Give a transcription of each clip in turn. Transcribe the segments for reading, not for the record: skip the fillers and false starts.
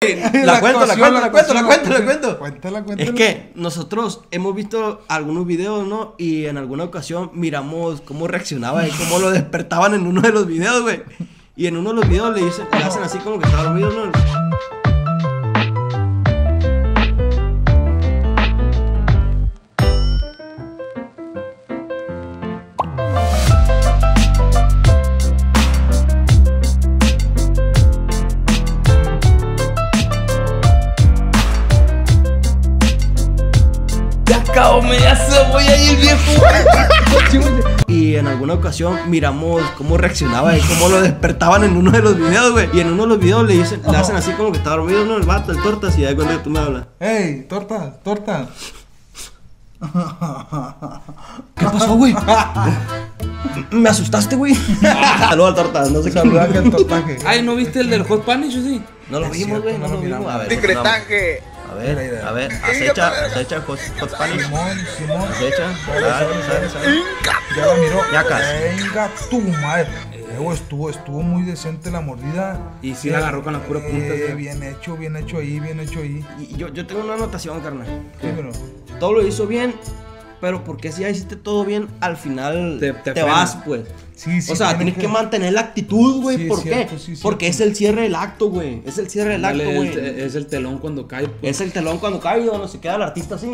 La cuento. Cuéntala. Es que nosotros hemos visto algunos videos, ¿no? Y en alguna ocasión miramos cómo reaccionaba y cómo lo despertaban en uno de los videos, güey. Y en uno de los videos le hacen así como que está dormido, ¿no? Media cebolla y el viejo. Y en alguna ocasión miramos cómo reaccionaba y cómo lo despertaban en uno de los videos, güey. Y en uno de los videos le hacen así como que está dormido, ¿no? El vato, el tortas, y da cuenta que tú me hablas. Ey, torta. ¿Qué pasó, güey? Me asustaste, güey. Saludos al tortas, no sé qué. Saluda que el tortaje. Ay, ¿no viste el del Hot Panish o sí? No lo vimos, güey, no lo vimos. A ver, Secretaje. a ver, acecha Hot Spanish. Simón. Acecha, sale. Ya la miró. Yacas. Venga, tu madre. Estuvo muy decente la mordida. Y sí la agarró con las puras puntas. Bien hecho ahí. Y yo tengo una anotación, carnal. ¿Qué, bro? Todo lo hizo bien, pero porque si ya hiciste todo bien, al final te vas, pues. Sí, O sea, tienes que mantener la actitud, güey. Sí, ¿Por cierto, qué? sí, cierto. Porque es el cierre del acto, güey. Es el cierre del acto, güey. Es el telón cuando cae. Pues. Es el telón cuando cae y donde se queda el artista así.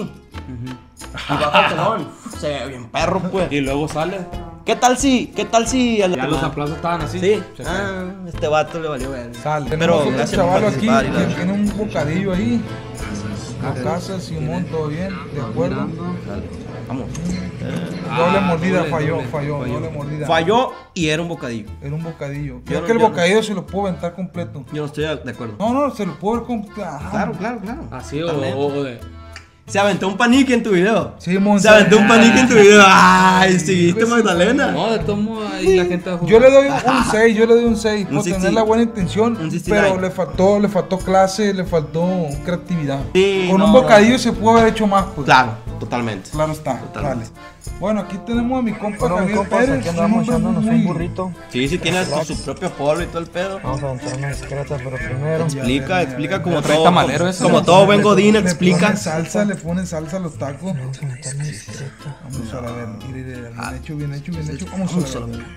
Y baja el telón. Se ve bien perro, pues. Y luego sale. ¿Qué tal si? Ya los aplausos estaban así. Sí. Se cae. Este vato le valió ver. Sale. Pero Tenemos otro gracias por chaval aquí participar. que tiene un bocadillo ahí. La casa, Simón, todo bien, de acuerdo. Vamos. Doble mordida, doble falló, doble mordida. Falló y era un bocadillo. Era un bocadillo. Yo Creo no- que el yo no- bocadillo se lo puedo aventar completo. Yo no estoy de acuerdo. No, se lo puedo ver completo. Claro. Así Totalmente. o de. Se aventó un panique en tu video. Sí, Monse. Se aventó un panique en tu video. Ay, seguiste Magdalena. No, de tomo ahí la gente. Yo le doy un 6, Un por sí, tener sí. la buena intención, Un 69. pero le faltó clase, le faltó creatividad. Sí, Con no, un bocadillo se pudo haber hecho más, pues. Claro, totalmente. Claro está, Totalmente. vale. Bueno, aquí tenemos a mi compa Bueno, Javier compas, Pérez. aquí andamos un hombre echándonos muy- un burrito. Sí, tiene su propio polvo y todo el pedo. Vamos a aventar una discreta, pero primero. Explica como Trae todo. tamalero ese, Como ¿no? todo buen godín, Le explica. ponen salsa a los tacos. Vamos a aventar una discreta. Vamos a la ver, mire, bien hecho. Vamos a la ver.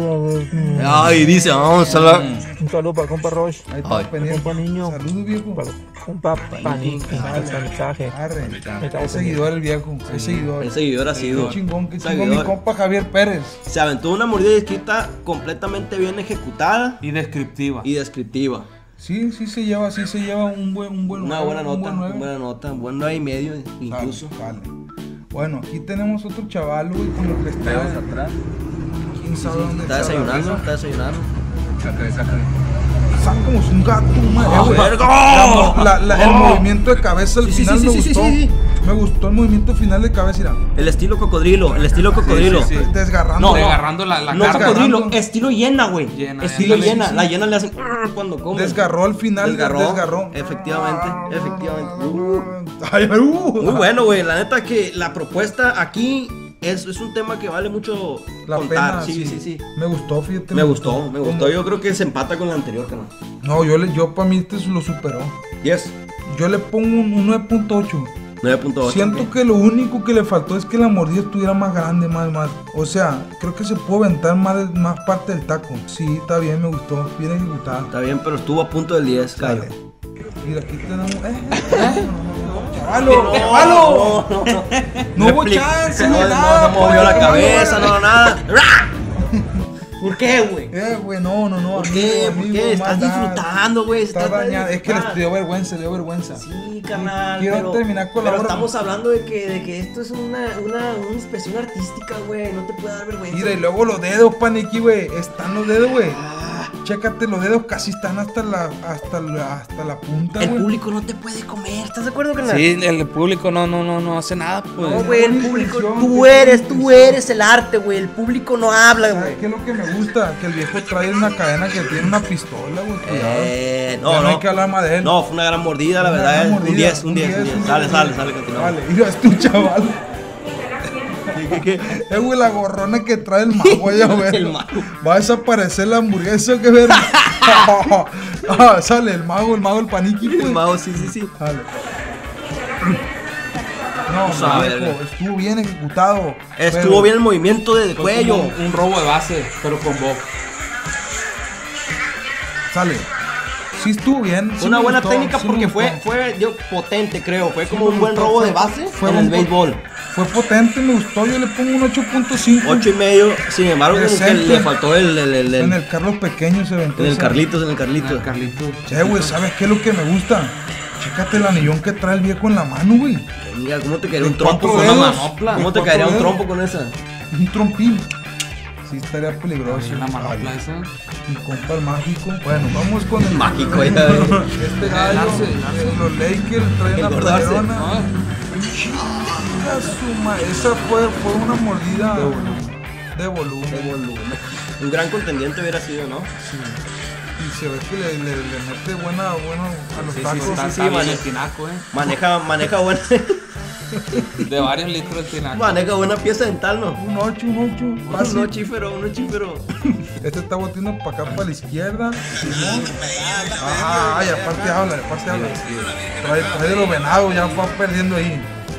Ay, dice, vamos a la. Un saludo para compa Roche. Ahí está Ay. pendiente. Compa niño. Saludos, viejo. Para compa Panique. Mensaje. Arre. Es seguidor el viejo. Es seguidor. El seguidor ha sido. Qué chingón mi Seguidor. compa Javier Pérez. Se aventó una mordida escrita completamente bien ejecutada Y descriptiva. y descriptiva. Sí se lleva un buen Una nueve, buena un nota, buen nueve. un buen 9.5 incluso. Vale. Bueno, aquí tenemos otro chaval, güey, como que está atrás. ¿Quién sabe dónde Está desayunando. Está como un gato, madre. ¡Ah, güey. verga! El movimiento de cabeza al Sí, sí, final sí, me sí, sí, gustó. sí. Me gustó el movimiento final de cabeza, mira. El estilo cocodrilo. sí. Desgarrando. No, Agarrando la No carne. cocodrilo, Agarrando. estilo hiena, güey. Hiena, Estilo ándale, hiena. sí. La hiena le hacen cuando come. Desgarró al final. Desgarró. Efectivamente. Ay, Muy bueno, güey. La neta que la propuesta aquí es un tema que vale mucho La contar. pena, Sí. Me gustó, fíjate. Me gustó. Yo creo que se empata con la anterior, carnal. No, yo para mí este lo superó. Yes. Yo le pongo un 9.8. 9.8. Siento que lo único que le faltó es que la mordida estuviera más grande, más. O sea, creo que se puede aventar más parte del taco. Sí, está bien, me gustó. Bien ejecutada. Está bien, pero estuvo a punto del 10, Dale. Cayo. Mira, aquí tenemos. ¡Chavalo! No hubo chance, no, nada, no movió la pues, cabeza, no, nada. ¿Por qué, güey? Güey, no. ¿Por qué? ¿Por amigo, qué? Estás maldad. disfrutando, güey. Está dañado. Es que les dio vergüenza, Sí, carnal. Quiero terminar con la pero obra. estamos hablando de que esto es una expresión artística, güey. No te puede dar vergüenza. Mira, y luego los dedos, Paniqui, güey. Están los dedos, güey. Chécate, los dedos casi están hasta la punta, El güey. público no te puede comer. ¿Estás de acuerdo, carnal? Sí, el público no hace nada, pues. No, güey, el público. Buena intención, Tú eres el arte, güey. El público no habla, ¿Sabes güey. qué es lo que me gusta? Que el viejo trae una cadena que tiene una pistola, güey. Cuidado. Ya no hay que hablar más de él. No, fue una gran mordida, la Una verdad. gran Un mordida, 10. un 10. Sale, continúa. Vale, mira, es tu chaval. ¿Qué? Güey, la gorrona que trae el mago allá, güey. El mago. Va a desaparecer la hamburguesa, que ver. Sale el mago el paniqui, pues. El mago, sí. Sale. No, Sabe, viejo, estuvo bien ejecutado. Estuvo pero- bien el movimiento de Fue cuello. como un robo de base, pero con box. Sale. Sí estuvo bien. sí Fue una me buena gustó, técnica sí me porque gustó. fue potente, creo. Fue como me un buen gustó, robo fue- de base fue en un el béisbol. Fue potente, me gustó. Yo le pongo un 8.5. 8.5. Sin embargo, como que Decente. le faltó En en el Carlos Pequeño se aventó. el esa. Carlitos, en el Carlitos. Carlitos. Che, güey, ¿sabes qué es lo que me gusta? Chécate el anillón que trae el viejo en la mano, güey. Mira, ¿cómo te caería un De trompo cuatro con dedos. una manopla? ¿Cómo te De caería un cuatro trompo con esa? Un trompín. Sí, estaría peligroso. Es una manopla esa. Mi compa el mágico. Bueno, vamos con el Mágico, ya ves. Este gallo, Arce. los Lakers traen El una gordo Arce. playerona. No, Chinga su ma- Esa fue una mordida de volumen. Un gran contendiente hubiera sido, ¿no? Sí. Y se ve que le mete bueno a los sí, tacos. está sí, bien vale. el tinaco, Maneja buena, De varios litros el tinaco. maneja buena pieza dental, ¿no? Un 8. Uno chífero. Este está boteando para acá, para la izquierda. Simón. Ay, aparte habla. Trae de los venados, ya va perdiendo ahí.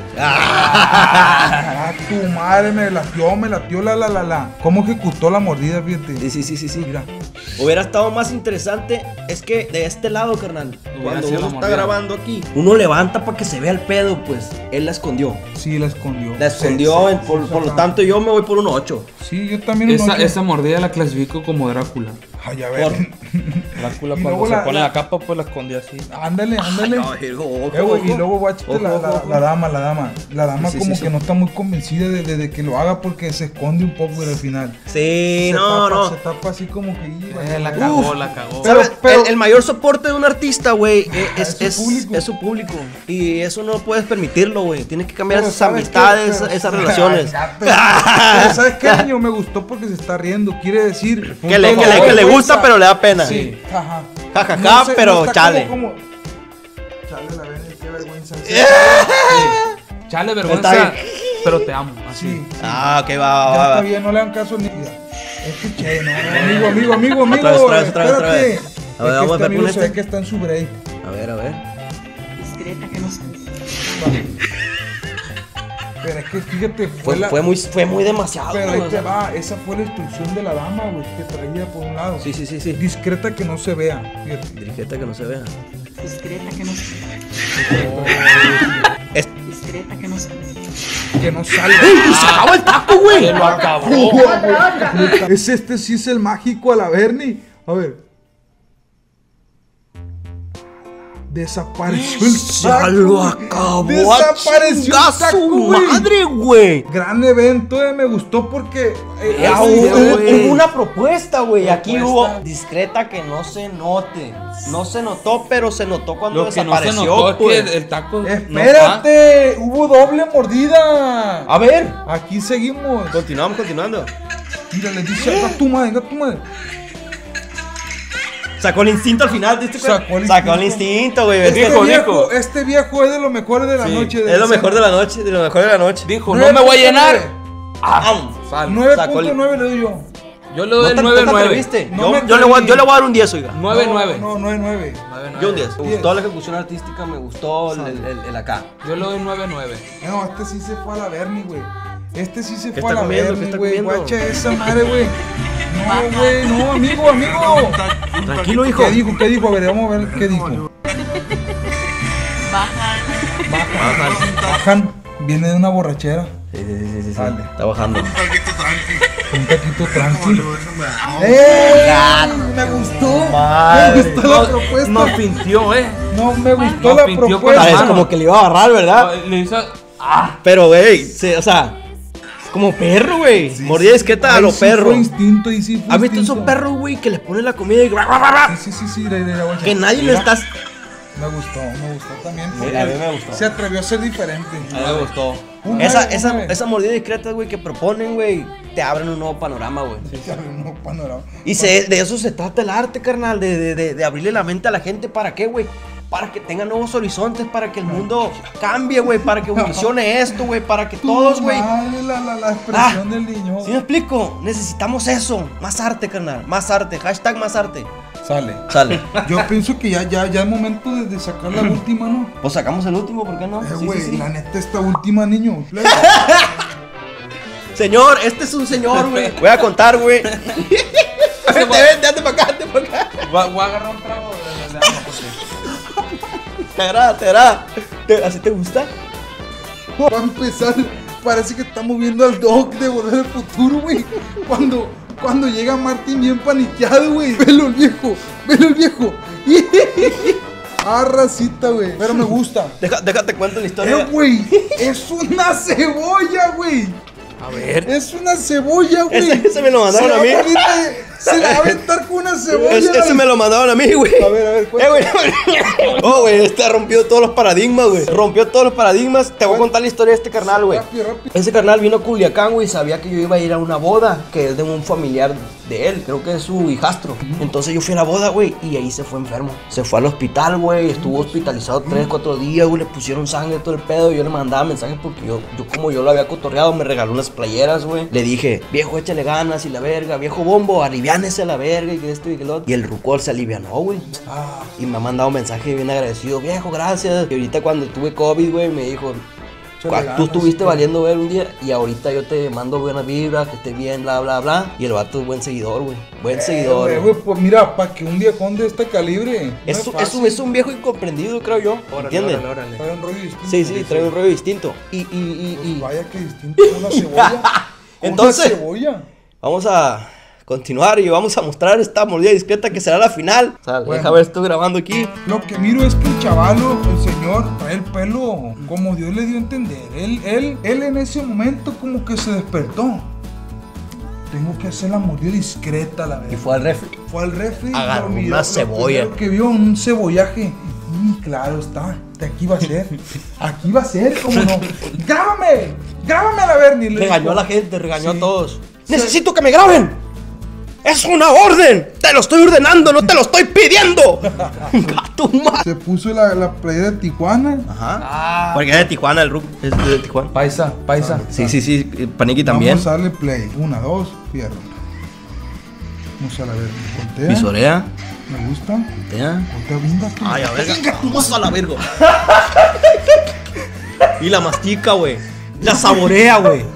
Ah, tu madre me latió la. ¿Cómo ejecutó la mordida, fíjate? Sí. Mira. Hubiera estado más interesante, es que de este lado, carnal, cuando sido uno la está mordida. grabando aquí, uno levanta para que se vea el pedo, pues. Él la escondió. Sí, la escondió. La escondió, Sí, por lo tanto yo me voy por un 8. Sí, yo también un ocho. Esa mordida la clasifico como Drácula. Ay, a ver. Drácula Y cuando luego se la- pone la- la capa, pues la esconde así. Ándale. Ojo, Y luego guáchate la dama. La dama Sí, como sí. que no está muy convencida de que lo haga porque se esconde un poco al final. Sí, Se no, tapa, no. Se tapa así como que... La cagó, la cagó. ¿Sabes? Pero- El mayor soporte de un artista, güey, es su público. es su público. Y eso no puedes permitirlo, güey. Tienes que cambiar Pero esas ¿sabes qué? amistades, Pero- esas relaciones. Pero ¿sabes qué, niño? Me gustó porque se está riendo. Quiere decir... Que le gusta, pero le da pena. Sí, ajá. Ja, ja, ja, pero está chale. Chale, la verga, qué vergüenza. Chale, Está vergüenza, bien. pero te amo. Así. Sí. Ah, ok, Ya va. está bien, no le hagan caso ni... Escuché, no, amigo, Otra vez. espérate. A ver, Es que vamos a ver amigo con se ve este. que está en su break. A ver. Discreta que no sé. Pero es que fíjate, fue la... Fue muy demasiado, Pero güey, ahí o te sea. va, esa fue la instrucción de la dama, güey, que traía por un lado. Sí. Discreta que no se vea, fíjate. Dirigente que no se vea. Discreta que no sé. Es- Discreta que no sé. Que no salga. ¡Se acabó el taco, güey! Lo acabó. Este sí es el mágico a la Bernie. A ver. Desapareció el ¡Ya taco. lo acabó! Desapareció ¡A el taco, su güey. madre, güey! Gran evento, me gustó porque Hubo una propuesta, güey. Aquí Propuesta. hubo discreta que no se note. No se notó, pero se notó cuando Lo que no se desapareció, notó es pues. que el taco. no Espérate, hubo doble mordida. A ver. Aquí seguimos. Continuando. Mira, le dice, venga tu madre. Sacó el instinto al final, ¿viste? Sacó el Sacó el instinto. instinto, güey. Este Dijo, viejo, este viejo es de lo mejor de la noche. es lo mejor de la noche, Dijo, no me voy a llenar. Ah, Sal. 9.9 le doy yo. Yo le doy el ¿No te 9-9. atreviste? No me Yo le voy atreví. a dar un 10, oiga. 9-9. No, 9.9. Yo un 10. Me 10. gustó la ejecución artística, me gustó el acá. Yo le doy 9-9. No, este sí se fue a la Bernie, güey. Este sí se ¿Qué fue a está la comiendo? ¿Qué Bernie, está güey. comiendo? Guacha esa madre, güey. No, güey, no, amigo. Tranquilo, hijo. ¿Qué dijo? A ver, vamos a ver qué dijo. Bajan. Viene de una borrachera. Sí. Dale. Está bajando. Un taquito tranquilo. Me gustó. Madre. Me gustó la propuesta. No pintió, No, me gustó No, la pintió con propuesta. las Parece manos. como que le iba a agarrar, ¿verdad? Le hizo. Pero, güey, o sea, como perro, güey. Mordida discreta a Ahí los sí fue perros. instinto, ahí sí fue ¿Has visto instinto. esos perros, güey, que les ponen la comida y Sí, la guacha. que nadie le Mira, estás... Me gustó también. Sí, porque a mí me gustó. Se atrevió a ser diferente. A mí me gustó. Un Esa, nueve, un nueve. esa mordida discreta, güey, que proponen, güey, te abren un nuevo panorama, güey. No, panorama. Y de eso se trata el arte, carnal, de abrirle la mente a la gente. ¿Para qué, güey? para que tengan nuevos horizontes, para que el mundo cambie, güey, para que evolucione esto, güey, para que todos, güey. La expresión del niño. ¿Sí me explico? Necesitamos eso. Más arte, carnal. Más arte. Hashtag más arte. Sale. Yo pienso que ya es momento de sacar la última, ¿no? Pues sacamos el último, ¿por qué no? Sí, Güey, sí, sí. la neta, esta última, niño. Señor, este es un señor, güey. Voy a contar, güey. Vente para acá, Voy a agarrar un trago de agua, Te agrada. ¿Así te gusta? Para empezar, parece que estamos viendo al Doc de Volver al Futuro, güey. Cuando llega Martin bien paniqueado, güey. Velo el viejo. Racita, güey. Pero me gusta. Déjate cuento la historia. Güey, es una cebolla, güey. A ver. Es una cebolla, güey. Ese me lo mandaron a mí. Se la va a aventar con una cebolla. Ese me lo mandaron a mí, güey. A ver, güey. Oh, güey, ha rompido todos los paradigmas, güey. Rompió todos los paradigmas. Te voy a contar la historia de este carnal, güey. Rápido. Ese carnal vino a Culiacán, güey, y sabía que yo iba a ir a una boda, que es de un familiar de él, creo que es su hijastro. Entonces yo fui a la boda, güey, y ahí se fue enfermo. Se fue al hospital, güey, estuvo hospitalizado 3, 4 días, güey, le pusieron sangre, todo el pedo. Yo le mandaba mensajes porque yo como yo lo había cotorreado, me regaló unas playeras, güey. Le dije, viejo, échale ganas y la verga, viejo bombo, aliviánese a la verga y que esto y que lo otro. Y el rucol se alivianó, güey. Y me ha mandado un mensaje bien agradecido, viejo, gracias. Y ahorita cuando tuve COVID, güey, me dijo, tú estuviste valiendo ver un día y ahorita yo te mando buenas vibras, que estés bien, bla, bla, bla. Y el vato es buen seguidor, güey. Buen seguidor. Güey, pues mira, para que un viejón de este calibre. Es un viejo incomprendido, creo yo. ¿Entiendes? Trae un rollo distinto. Sí, trae un rollo distinto. Pues vaya que distinto, una cebolla. Entonces, una cebolla. Vamos a continuar y vamos a mostrar esta mordida discreta que será la final. O sea, Bueno. deja ver, estoy grabando aquí. Lo que miro es que el chavalo, el señor, trae el pelo como Dios le dio a entender. Él en ese momento como que se despertó. Tengo que hacer la mordida discreta, la verdad. Y fue al refri. Fue al refri. Agarró lo miró, una cebolla. Lo primero que vio un cebollaje. Y claro está. De aquí va a ser. Aquí va a ser, como no. ¡Grábame a la Bernie! Regañó a la gente, regañó Sí. a todos. ¡Necesito que me graben! ¡Es una orden! ¡Te lo estoy ordenando, no te lo estoy pidiendo! ¡Gato madre! Se puso la playera de Tijuana. Ajá. Porque es de Tijuana el Ruc. Es de Tijuana. Paisa. Sí. Paniqui también. Vamos a darle play. 1, 2, fierro. Vamos a la Bernie. Voltea. Visorea. Me gusta. Voltea. Voltea, venga tú. Ay, a ver. Vamos a la verga. Y la mastica, güey. La saborea, güey.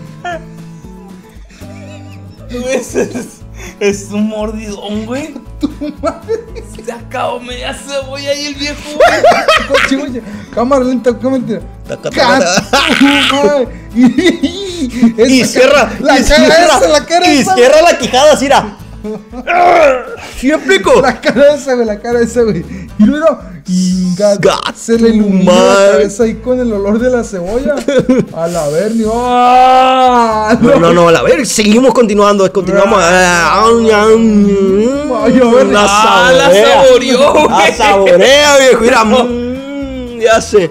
Es un mordidón, güey. Se acabó media cebolla y el viejo, Cebolla. Cámara lenta, cámara. Y cierra la cara y esa. cierra la quijada así, mira. ¿Sí me explico? La cara esa, güey. Y luego, se le iluminó la madre. cabeza ahí con el olor de la cebolla. A la Bernie. No, a ver, seguimos continuando. Continuamos. la saboreó, güey. La saborea, viejo. Mira, ya sé.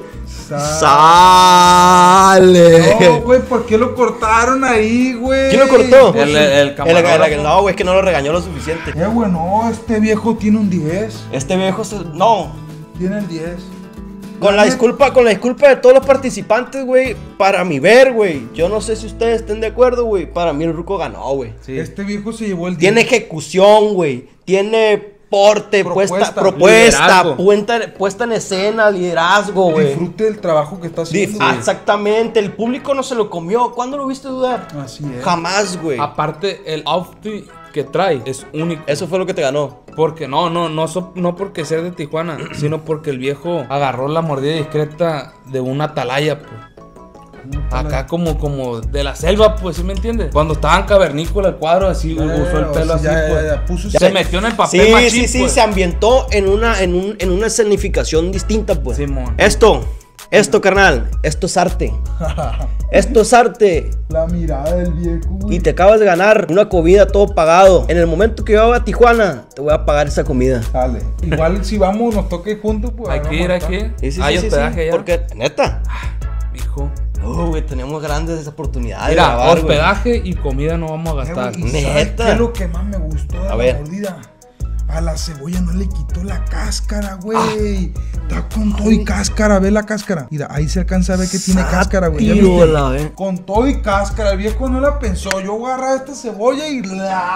Sale. No, güey, ¿por qué lo cortaron ahí, güey? ¿Quién lo cortó? El camarógrafo. No, güey, es que no lo regañó lo suficiente. Güey, no, este viejo tiene un 10. Este viejo, no. Tiene el 10. Con la disculpa de todos los participantes, güey. Para mi ver, güey. Yo no sé si ustedes estén de acuerdo, güey. Para mí el Ruco ganó, güey. Sí. Este viejo se llevó el 10. Tiene ejecución, güey. Tiene porte, Propuesta, puesta en escena, liderazgo, güey. Disfrute del trabajo que está haciendo. Exactamente. El público no se lo comió. ¿Cuándo lo viste dudar? Así es. Jamás, güey. Aparte, el outfit que trae es único. Eso fue lo que te ganó. Porque no porque sea de Tijuana, sino porque el viejo agarró la mordida discreta de una atalaya, pues. Acá como de la selva, pues, ¿sí me entiendes? Cuando estaba en cavernícola el cuadro, así usó el pelo así, pues. Se metió en el papel machín, pues. Se ambientó en una escenificación distinta, pues. Simón. Esto, carnal, esto es arte. Esto es arte. La mirada del viejo, güey. Y te acabas de ganar una comida todo pagado. En el momento que yo vaya a Tijuana, te voy a pagar esa comida. Dale. Igual si vamos, nos toque juntos, pues. Hay que ir, hay que ir. Sí, Hay hospedaje allá. Porque, neta. Hijo. Güey, tenemos grandes oportunidades Mira, de grabar, hospedaje y comida no vamos a gastar. ¿Y sabes Neta. qué es lo que más me gustó de A la ver. mordida? A la cebolla no le quitó la cáscara, güey. Está con todo y cáscara, ve la cáscara. Mira, ahí se alcanza a ver que tiene cáscara, güey. ¿Ya viste? Tío, Con todo y cáscara, el viejo no la pensó. Yo voy a agarrar esta cebolla y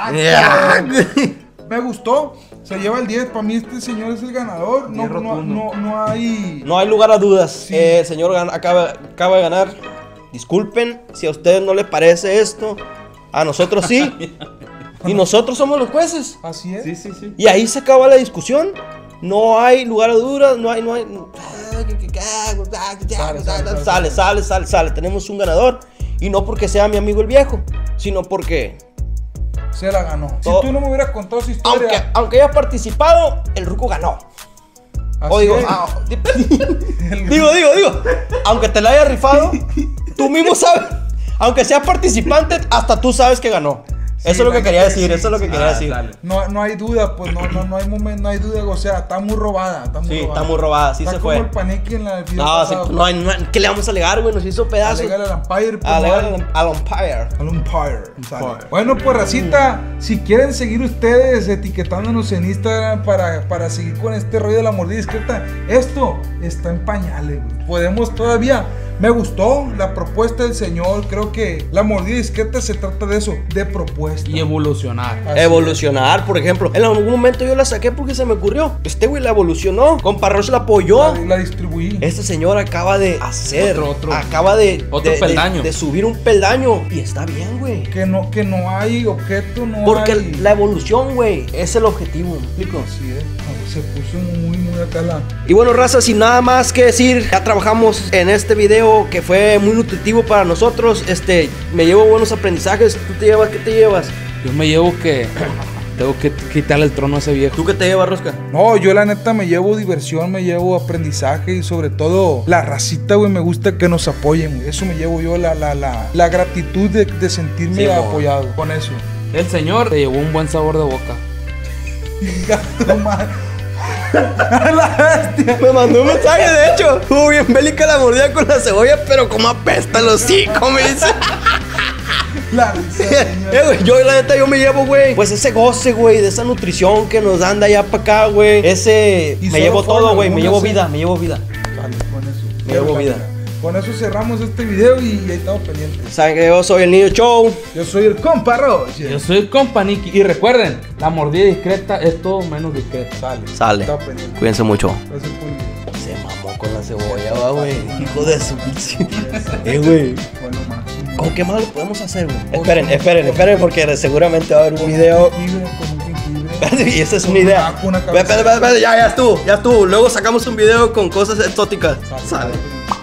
me gustó. Se lleva el 10. Para mí este señor es el ganador. No hay. No hay lugar a dudas. El señor acaba de ganar. Disculpen si a ustedes no les parece esto. A nosotros sí. Y nosotros somos los jueces. Así es. Sí. Y ahí se acaba la discusión. No hay lugar a dudas. No hay. Sale. Tenemos un ganador. Y no porque sea mi amigo el viejo, sino porque Se la ganó. Si Todo. tú no me hubieras contado su historia. aunque haya participado, el ruco ganó. Así O digo, es. digo. Aunque te la hayas rifado, tú mismo sabes. Aunque seas participante, hasta tú sabes que ganó. Eso es lo que quería decir, eso es lo que quería decir. No hay duda, pues no hay momento, no hay duda, o sea, está muy robada, Sí, está muy robada, sí está se como fue. el Panequi en la video No, sí, pasado, no hay, ¿qué le vamos a alegar, güey? Nos hizo pedazos. Alegar al Empire, pues, Alegar no hay. al Empire. Al Empire. Sale. Bueno, pues racita, si quieren seguir ustedes etiquetándonos en Instagram para seguir con este rollo de la mordida discreta, esto está en pañales, güey. Podemos todavía. Me gustó la propuesta del señor. Creo que la mordida discreta se trata de eso, de propuesta. Y evolucionar. Así Evolucionar, por ejemplo. En algún momento yo la saqué porque se me ocurrió. Este güey la evolucionó. Compa Roche la apoyó. La distribuí. Este señor acaba de hacer. Otro. Acaba de. Otro peldaño. De subir un peldaño. Y está bien, güey. Que no hay objeto, no Porque hay. la evolución, güey, es el objetivo, ¿me explico? Así es. No, se puso muy acá la. Y bueno, raza, sin nada más que decir, ya trabajamos en este video que fue muy nutritivo para nosotros. Me llevo buenos aprendizajes. ¿Tú te llevas? ¿Qué te llevas? Yo me llevo que tengo que quitarle el trono a ese viejo. ¿Tú qué te llevas, Rosca? No, yo la neta me llevo diversión, me llevo aprendizaje y sobre todo la racita, güey, me gusta que nos apoyen, güey. Eso me llevo yo, la gratitud de sentirme Sí, amor. apoyado con eso. El señor te llevó un buen sabor de boca. No más. La bestia. Me mandó un mensaje, de hecho. Estuvo bien bélica la mordida con la cebolla, pero como apesta el hocico, me dice. La risa, señor. Güey, yo la neta, yo me llevo, güey, pues ese goce, güey, de esa nutrición que nos dan de allá para acá, güey. Y Me solo llevo fueron todo, güey, me llevo algunas, vida, me llevo vida. Vale, con eso. Me llevo vida. Con eso cerramos este video y ahí estamos pendientes. Saben que yo soy el Niño Show. Yo soy el compa Roche. Yo soy el compa Nicky. Y recuerden, la mordida discreta es todo menos discreta. Sale. Estamos pendientes. Cuídense mucho. Gracias por el video. Se mamó con la cebolla, va, güey. Hijo de su. Güey. Fue lo máximo. ¿Con qué más lo podemos hacer, güey? Esperen, porque seguramente va a haber un video. Jengibre, con un jengibre. Y esa es una Con idea. una cabeza. Espera, ya estuvo. Luego sacamos un video con cosas exóticas. Sale.